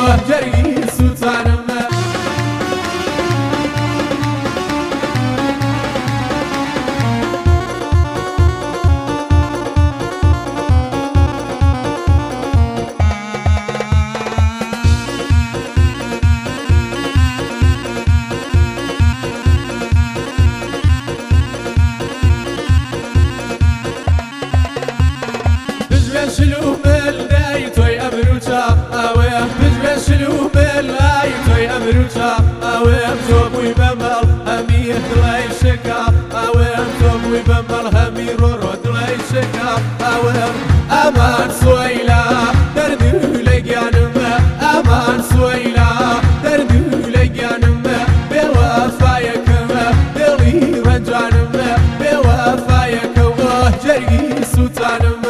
جەرگی سووتانم شلو باللاي توي أمروتا أوام بجبل شلو باللاي توي أمروتا أوام توبوي بمال همي دلاي شكا أوام توبوي بمال همي رورو دلاي شكا أوام أمان سويلا دردو لقيانم أمان سويلا دردو لقيانم بوفايكم دلي رنجانم بوفايكم جرقي سوتانم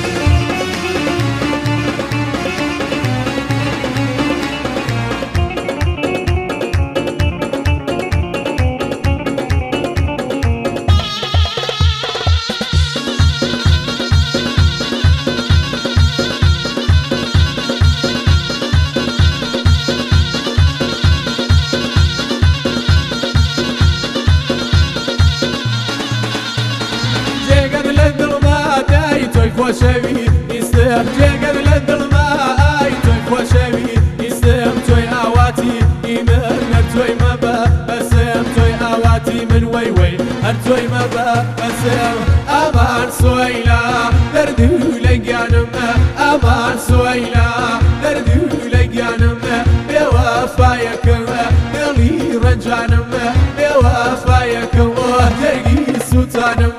خوشوی استم جگل لندل ما ای توی خوشوی استم توی آواتی ایمن توی مبا اسم توی آواتی من وی وی هر توی مبا اسم امان سویلا دردو لگانم امان سویلا دردو لگانم بوفایکم دلی رنجانم بوفایکم جرگی سوتانم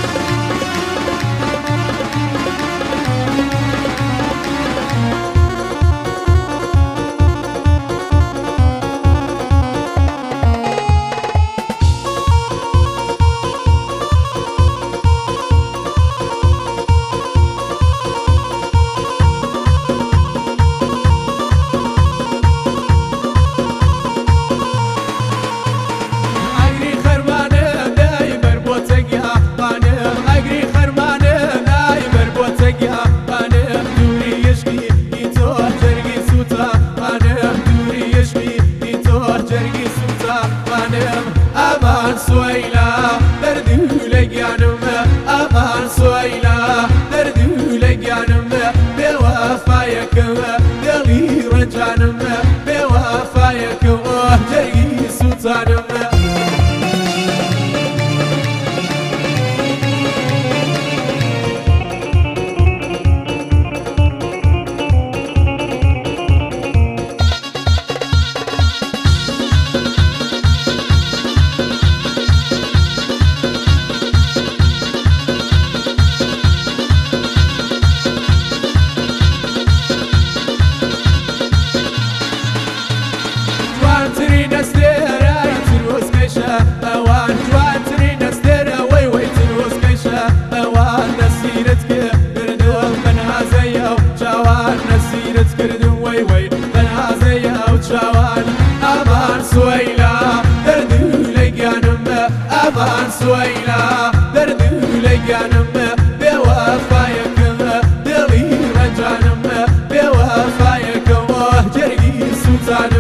أمان سويلا دردو لقيانم أمان سويلا دردو لقيانم بوفايكم دلي رنجانم بوفايكم جرقي سوتانم أوان جوانتري نستر وي وي تروس كيشة أوان نسيرت كردو من هزيو جوان نسيرت كردو وي وي من هزيو جوان أمان سويلا دردو لقيانم أمان سويلا دردو لقيانم بوفايكم دلي رنجانم بوفايكم جرقي سوتانم